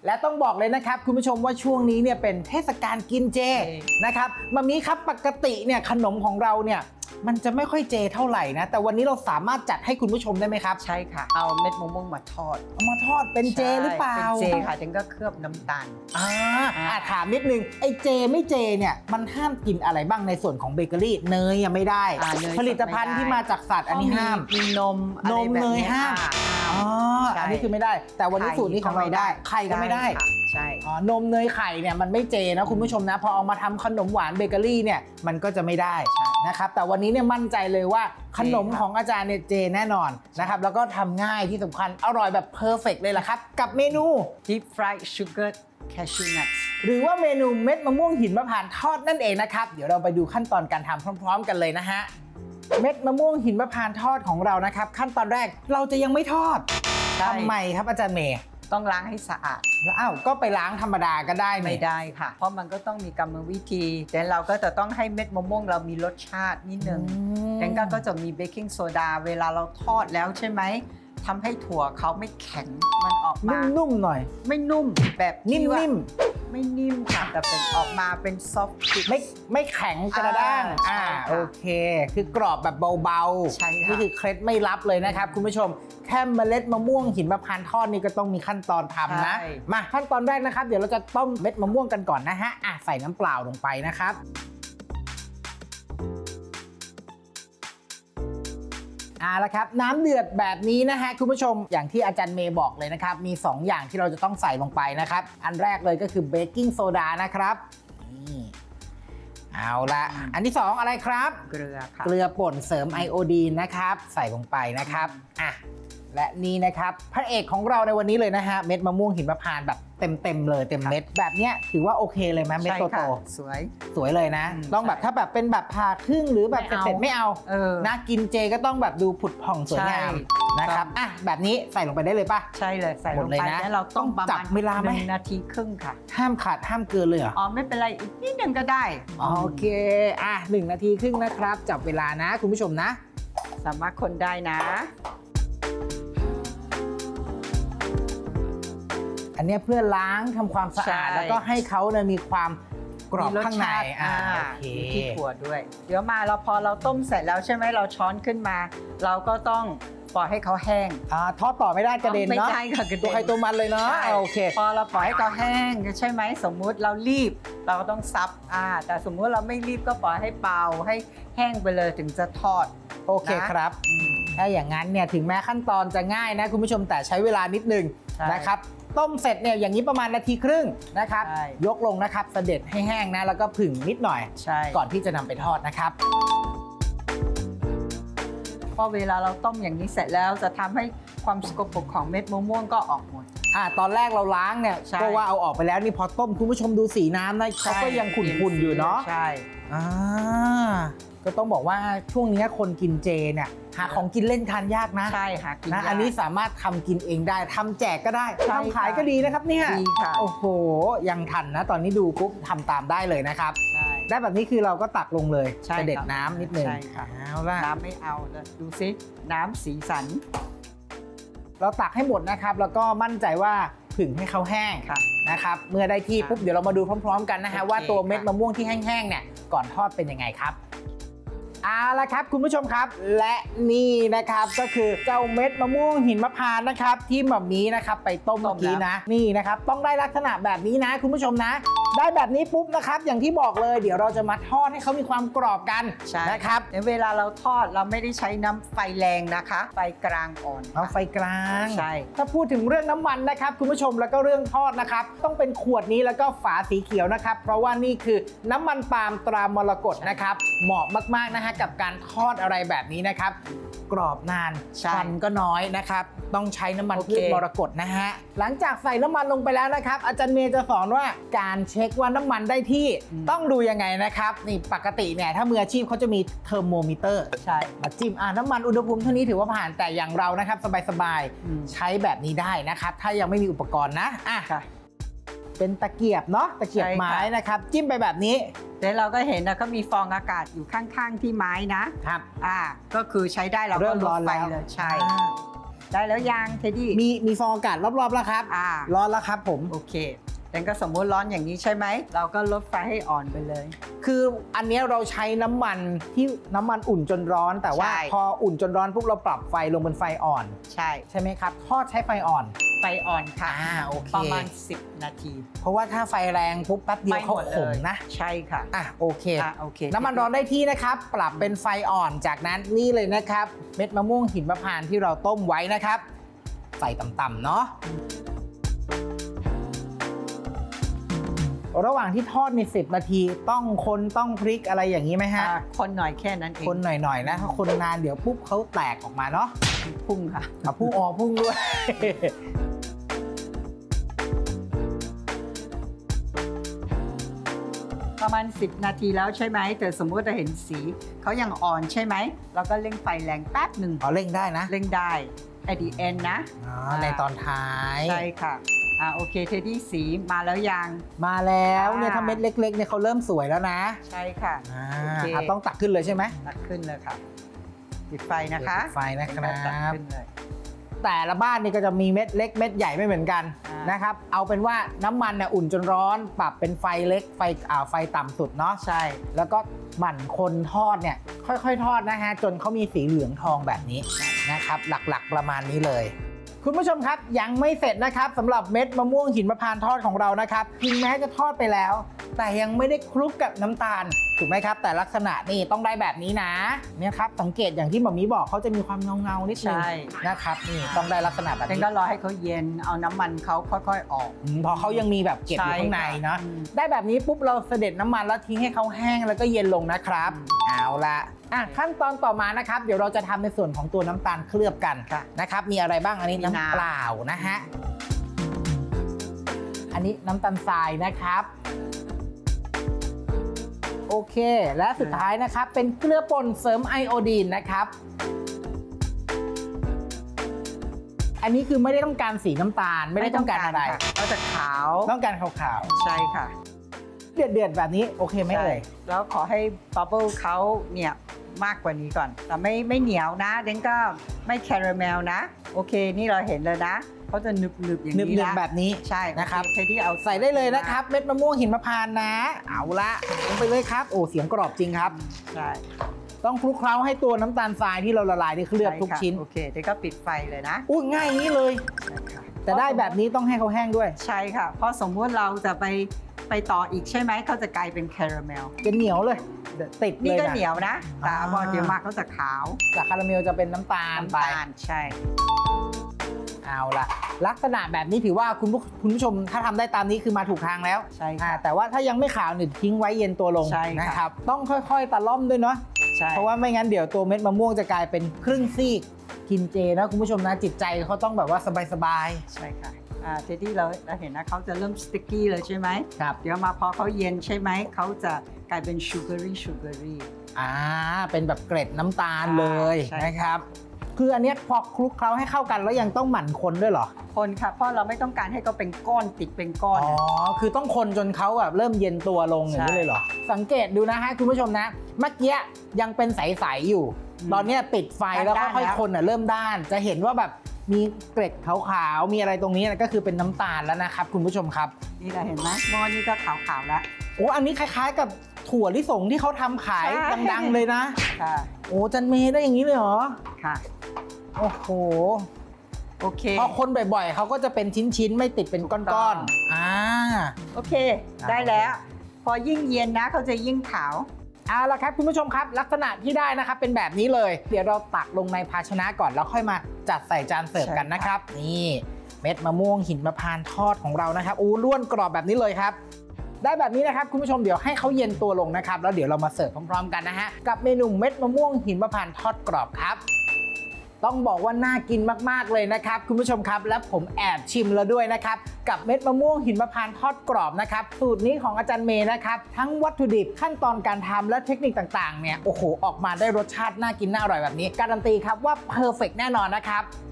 และต้องบอกเลยนะครับคุณผู้ชมว่าช่วงนี้เนี่ยเป็นเทศกาลกินเจนะครับมามีครับปกติเนี่ยขนมของเราเนี่ยมันจะไม่ค่อยเจเท่าไหร่นะแต่วันนี้เราสามารถจัดให้คุณผู้ชมได้ไหมครับใช่ค่ะเอาเม็ดมะม่วงมาทอดเอามาทอดเป็นเจหรือเปล่าเป็นเจค่ะถึงก็เคลือบน้ำตาลถามนิดนึงไอ้เจไม่เจเนี่ยมันห้ามกินอะไรบ้างในส่วนของเบเกอรี่เนยยังไม่ได้ผลิตภัณฑ์ที่มาจากสัตว์อันนี้ห้ามมีนมเนยห้ามอันนี้คือไม่ได้แต่วันนี้สูตรนี้ของเราได้ไข่ก็ไม่ได้ใช่นมเนยไข่เนี่ยมันไม่เจนะคุณผู้ชมนะพอเอามาทำขนมหวานเบเกอรี่เนี่ยมันก็จะไม่ได้นะครับแต่วันนี้เนี่ยมั่นใจเลยว่าขนมของอาจารย์เนี่ยเจแน่นอนนะครับแล้วก็ทำง่ายที่สำคัญอร่อยแบบเพอร์เฟกต์เลยล่ะครับกับเมนู Deep Fried Sugar Cashew Nuts หรือว่าเมนูเม็ดมะม่วงหินมะพร้าวทอดนั่นเองนะครับเดี๋ยวเราไปดูขั้นตอนการทำพร้อมๆกันเลยนะฮะเม็ดมะม่วงหินมะพร้าวทอดของเรานะครับขั้นตอนแรกเราจะยังไม่ทอดทำไมครับอาจารย์เมย์ต้องล้างให้สะอาดแล้วก็ไปล้างธรรมดาก็ได้ไม่ได้ค่ะเพราะมันก็ต้องมีกรรมวิธีแต่เราก็จะต้องให้เม็ดมะม่วงเรามีรสชาตินิดนึงแล้วก็จะมีเบกกิ้งโซดาเวลาเราทอดแล้วใช่ไหมทำให้ถั่วเขาไม่แข็งมันออกมานุ่มๆหน่อยไม่นุ่มแบบนิ่มไม่นิ่มค่ะแต่เป็นออกมาเป็นซอฟต์ไม่แข็งกระด้างโอเคคือกรอบแบบเบาๆใช่ค่ะนี่คือเคล็ดไม่ลับเลยนะครับคุณผู้ชมแค่เมล็ดมะม่วงหินมะพร้าวทอดนี่ก็ต้องมีขั้นตอนทำนะมาขั้นตอนแรกนะครับเดี๋ยวเราจะต้มเม็ดมะม่วงกันก่อนนะฮะใส่น้ำเปล่าลงไปนะครับแล้วครับน้ำเดือดแบบนี้นะฮะคุณผู้ชมอย่างที่อาจารย์เมย์บอกเลยนะครับมี2อย่างที่เราจะต้องใส่ลงไปนะครับอันแรกเลยก็คือเบกกิ้งโซดานะครับนี่เอาละอันที่2อะไรครับเกลือค่ะเกลือป่นเสริมไอโอดีนนะครับใส่ลงไปนะครับและนี่นะครับพระเอกของเราในวันนี้เลยนะฮะเม็ดมะม่วงหินมะพร้าวแบบเต็มเลยเต็มเม็ดแบบเนี้ยถือว่าโอเคเลยไหมเม็ดโตๆสวยเลยนะต้องแบบถ้าแบบเป็นแบบผ่าครึ่งหรือแบบเสร็จไม่เอานะกินเจก็ต้องแบบดูผุดผ่องสวยงามนะครับแบบนี้ใส่ลงไปได้เลยป่ะใช่เลยใส่ลงไปแล้วเราต้องจับเวลาไหม 1 นาทีครึ่งค่ะห้ามขาดห้ามเกินเลยเหรอไม่เป็นไรอีกนิดนึงก็ได้โอเค1 นาทีครึ่งนะครับจับเวลานะคุณผู้ชมนะสามารถคนได้นะอันนี้เพื่อล้างทำความสะอาดแล้วก็ให้เขาเนี่ยมีความกรอบข้างในที่ถั่วด้วยเดี๋ยวมาพอเราต้มเสร็จแล้วใช่ไหมเราช้อนขึ้นมาเราก็ต้องปล่อยให้เขาแห้งทอดต่อไม่ได้กระเด็นเนาะไม่ใช่ค่ะกระเด็นตัวใครตัวมันเลยเนาะโอเคพอเราปล่อยให้เขาแห้งใช่ไหมสมมุติเรารีบเราก็ต้องซับแต่สมมุติเราไม่รีบก็ปล่อยให้เบาให้แห้งไปเลยถึงจะทอดโอเคครับถ้าอย่างนั้นเนี่ยถึงแม้ขั้นตอนจะง่ายนะคุณผู้ชมแต่ใช้เวลานิดนึงนะครับต้มเสร็จเนี่ยอย่างนี้ประมาณ1 นาทีครึ่งนะครับยกลงนะครับเสด็จให้แห้งนะแล้วก็ผึ่งนิดหน่อยก่อนที่จะนำไปทอดนะครับพอเวลาเราต้มอย่างนี้เสร็จแล้วจะทำให้ความสกปรกของเม็ดมะม่วงก็ออกหมดตอนแรกเราล้างเนี่ยก็ว่าเอาออกไปแล้วนี่พอต้มคุณผู้ชมดูสีน้ำนะเขาก็ยังขุ่นๆอยู่เนาะใช่ก็ต้องบอกว่าช่วงนี้คนกินเจเนี่ยหาของกินเล่นทานยากนะใช่ค่ะนะอันนี้สามารถทำกินเองได้ทำแจกก็ได้ทำขายก็ดีนะครับเนี่ยดีค่ะโอ้โหยังทันนะตอนนี้ดูปุ๊บทำตามได้เลยนะครับได้แบบนี้คือเราก็ตักลงเลยจะเด็ดน้ำนิดนึงน้ำไม่เอาเลยดูซิน้ำสีสันเราตักให้หมดนะครับแล้วก็มั่นใจว่าผึ่งให้เขาแห้งนะครับเมื่อได้ที่ปุ๊บเดี๋ยวเรามาดูพร้อมๆกันนะฮะว่าตัวเม็ดมะม่วงที่แห้งๆเนี่ยก่อนทอดเป็นยังไงครับละครับคุณผู้ชมครับและนี่นะครับก็คือเจ้าเม็ดมะม่วงหินมะพร้าวนะครับที่หม่ามีนะครับไปต้มเมื่อกี้นะนี่นะครับต้องได้ลักษณะแบบนี้นะคุณผู้ชมนะได้แบบนี้ปุ๊บนะครับอย่างที่บอกเลยเดี๋ยวเราจะมาทอดให้เขามีความกรอบกันนะครับเวลาเราทอดเราไม่ได้ใช้น้ำไฟแรงนะคะไฟกลางอ่อนไฟกลางใช่ถ้าพูดถึงเรื่องน้ำมันนะครับคุณผู้ชมแล้วก็เรื่องทอดนะครับต้องเป็นขวดนี้แล้วก็ฝาสีเขียวนะครับเพราะว่านี่คือน้ำมันปาล์มตรามรกตนะครับเหมาะมากๆนะฮะกับการทอดอะไรแบบนี้นะครับกรอบนานควันก็น้อยนะครับต้องใช้น้ำมันพืชมรกตนะฮะหลังจากใส่น้ำมันลงไปแล้วนะครับอาจารย์เมย์จะสอนว่าการเช็คว่าน้ำมันได้ที่ต้องดูยังไงนะครับนี่ปกติเนี่ยถ้ามืออาชีพเขาจะมีเทอร์โมมิเตอร์มาจิ้มน้ำมันอุณหภูมิเท่านี้ถือว่าผ่านแต่อย่างเรานะครับสบายๆใช้แบบนี้ได้นะครับถ้ายังไม่มีอุปกรณ์นะเป็นตะเกียบเนาะตะเกียบไม้นะครับจิ้มไปแบบนี้เดี๋ยวเราก็เห็นนะก็มีฟองอากาศอยู่ข้างๆที่ไม้นะครับก็คือใช้ได้เราก็ลดไฟเลยใช่ได้แล้วยังเทดดี้มีฟองอากาศรอบๆแล้วครับร้อนแล้วครับผมโอเคแต่ก็สมมุติร้อนอย่างนี้ใช่ไหมเราก็ลดไฟให้อ่อนไปเลยคืออันนี้เราใช้น้ำมันที่น้ำมันอุ่นจนร้อนแต่ว่าพออุ่นจนร้อนปุ๊บเราปรับไฟลงเป็นไฟอ่อนใช่ไหมครับทอดใช้ไฟอ่อนค่ะโอเคประมาณ10 นาทีเพราะว่าถ้าไฟแรงปุ๊บแป๊บเดียวเขาขมนะใช่ค่ะโอเคน้ำมันร้อนได้ที่นะครับปรับเป็นไฟอ่อนจากนั้นนี่เลยนะครับเม็ดมะม่วงหิมพานต์ที่เราต้มไว้นะครับใส่ต่ำๆเนาะระหว่างที่ทอดใน10 นาทีต้องคนต้องพลิกอะไรอย่างนี้ไหมฮะคนหน่อยแค่นั้นเองคนหน่อยๆนะถ้าคนนานเดี๋ยวปุ๊บเขาแตกออกมาเนาะพุ่งค่ะพุ่งด้วยประมาณ10 นาทีแล้วใช่ไหมแต่สมมติเราเห็นสีเขายังอ่อนใช่ไหมเราก็เร่งไฟแรงแป๊บหนึ่งเร่งได้นะเร่งได้ at the end นะในตอนท้ายใช่ค่ะโอเคเทดดี้สีมาแล้วยังมาแล้วเนี่ยถ้าเม็ดเล็กๆเนี่ยเขาเริ่มสวยแล้วนะใช่ค่ะต้องตักขึ้นเลยใช่ไหมตักขึ้นเลยค่ะปิดไฟนะคะปิดไฟนะครับแต่ละบ้านนี่ก็จะมีเม็ดเล็กเม็ดใหญ่ไม่เหมือนกันนะครับเอาเป็นว่าน้ำมันเนี่ยอุ่นจนร้อนปรับเป็นไฟเล็กไฟต่ำสุดเนาะใช่แล้วก็หมั่นคนทอดเนี่ยค่อยๆทอดนะฮะจนเขามีสีเหลืองทองแบบนี้นะครับหลักๆประมาณนี้เลยคุณผู้ชมครับยังไม่เสร็จนะครับสำหรับเม็ดมะม่วงหิมพานต์ทอดของเรานะครับถึงแม้จะทอดไปแล้วแต่ยังไม่ได้คลุกกับน้ำตาลถูกไหมครับแต่ลักษณะนี่ต้องได้แบบนี้นะเนี่ยครับสังเกตอย่างที่หมอมีบอกเขาจะมีความเงานิดนึงนะครับนี่ต้องได้ลักษณะแบบนี้ก็รอให้เขาเย็นเอาน้ำมันเขาค่อยๆออกพอเขายังมีแบบเก็บอยู่ข้างในเนาะได้แบบนี้ปุ๊บเราเสด็จน้ำมันแล้วทิ้งให้เขาแห้งแล้วก็เย็นลงนะครับเอาละขั้นตอนต่อมานะครับเดี๋ยวเราจะทำในส่วนของตัวน้ำตาลเคลือบกันนะครับมีอะไรบ้างอันนี้น้ำเปล่านะฮะอันนี้น้ำตาลทรายนะครับโอเคและสุดท้ายนะครับเป็นเกลือป่นเสริมไอโอดีนนะครับอันนี้คือไม่ได้ต้องการสีน้ำตาลไม่ได้ต้องการอะไรเราจะขาวต้องการขาวๆใช่ค่ะเดือดแบบนี้โอเคไหมเอ่ยแล้วขอให้บับเบิ้ลเขาเนี่ยมากกว่านี้ก่อนแต่ไม่เหนียวนะเดนก็ไม่แคราเมลนะโอเคนี่เราเห็นเลยนะเขาจะหนึบๆอย่างนี้นะแบบนี้ใช่นะครับใช้ที่เอาใส่ได้เลยนะครับเม็ดมะม่วงหิมพานต์นะเอาละลงไปเลยครับโอ้เสียงกรอบจริงครับใช่ต้องคลุกเคล้าให้ตัวน้ำตาลทรายที่เราละลายได้เคลือบทุกชิ้นโอเคเดี๋ยวก็ปิดไฟเลยนะง่ายนี้เลยแต่ได้แบบนี้ต้องให้เขาแห้งด้วยใช่ค่ะเพราะสมมติเราจะไปต่ออีกใช่ไหมเขาจะกลายเป็นแคราเมลจะเหนียวเลยติดเลยนี่ก็เหนียวนะแต่พอเดี๋ยวมาเขาจะขาวจากคาราเมลจะเป็นน้ำตาลไปใช่เอาละลักษณะแบบนี้ถือว่าคุณผู้ชมถ้าทำได้ตามนี้คือมาถูกทางแล้วใช่แต่ว่าถ้ายังไม่ขาวเนี่ยทิ้งไว้เย็นตัวลงนะครับต้องค่อยๆตะล่อมด้วยเนาะเพราะว่าไม่งั้นเดี๋ยวตัวเม็ดมะม่วงจะกลายเป็นครึ่งซีกกินเจนะคุณผู้ชมนะจิตใจเขาต้องแบบว่าสบายๆใช่ค่ะเทดดี้เราเห็นนะเขาจะเริ่มสติ๊กกี้เลยใช่ไหมครับเดี๋ยวมาพอเขาเย็นใช่ไหมเขาจะกลายเป็นชูการีเป็นแบบเกล็ดน้ำตาลเลยนะครับคืออันนี้พอคลุกเคล้าให้เข้ากันแล้วยังต้องหมั่นคนด้วยเหรอคนค่ะเพราะเราไม่ต้องการให้เขาเป็นก้อนติดเป็นก้อนคือต้องคนจนเขาแบบเริ่มเย็นตัวลงอย่างนี้เลยเหรอสังเกตดูนะฮะคุณผู้ชมนะเมื่อกี้ยังเป็นใสๆอยู่ตอนนี้ปิดไฟแล้วค่อยๆคนเริ่มด้านจะเห็นว่าแบบมีเกล็ดขาวๆมีอะไรตรงนี้ก็คือเป็นน้ำตาลแล้วนะครับคุณผู้ชมครับนี่เราเห็นไหมหม้อนี้ก็ขาวๆแล้วอันนี้คล้ายๆกับถั่วลิสงที่เขาทำขายดังๆเลยนะค่ะจันเมย์ได้อย่างนี้เลยเหรอค่ะโอ้โหโอเคพอคนบ่อยๆเขาก็จะเป็นชิ้นๆไม่ติดเป็นก้อนๆโอเคได้แล้วพอยิ่งเย็นนะเขาจะยิ่งขาวเอาละครับคุณผู้ชมครับลักษณะที่ได้นะครับเป็นแบบนี้เลยเดี๋ยวเราตักลงในภาชนะก่อนแล้วค่อยมาจัดใส่จานเสิร์ฟกันนะครับนี่เม็ดมะม่วงหิมพานต์ทอดของเรานะครับล้วนกรอบแบบนี้เลยครับได้แบบนี้นะครับคุณผู้ชมเดี๋ยวให้เขาเย็นตัวลงนะครับแล้วเดี๋ยวเรามาเสิร์ฟพร้อมๆกันนะฮะกับเมนูเม็ดมะม่วงหิมพานต์ทอดกรอบครับต้องบอกว่าน่ากินมากๆเลยนะครับคุณผู้ชมครับและผมแอบชิมแล้วด้วยนะครับกับเม็ดมะม่วงหิมพานต์ทอดกรอบนะครับสูตรนี้ของอาจารย์เมย์นะครับทั้งวัตถุดิบขั้นตอนการทำและเทคนิคต่างๆเนี่ยโอ้โหออกมาได้รสชาติน่ากินน่าอร่อยแบบนี้การันตีครับว่าเพอร์เฟกต์แน่นอนนะครับ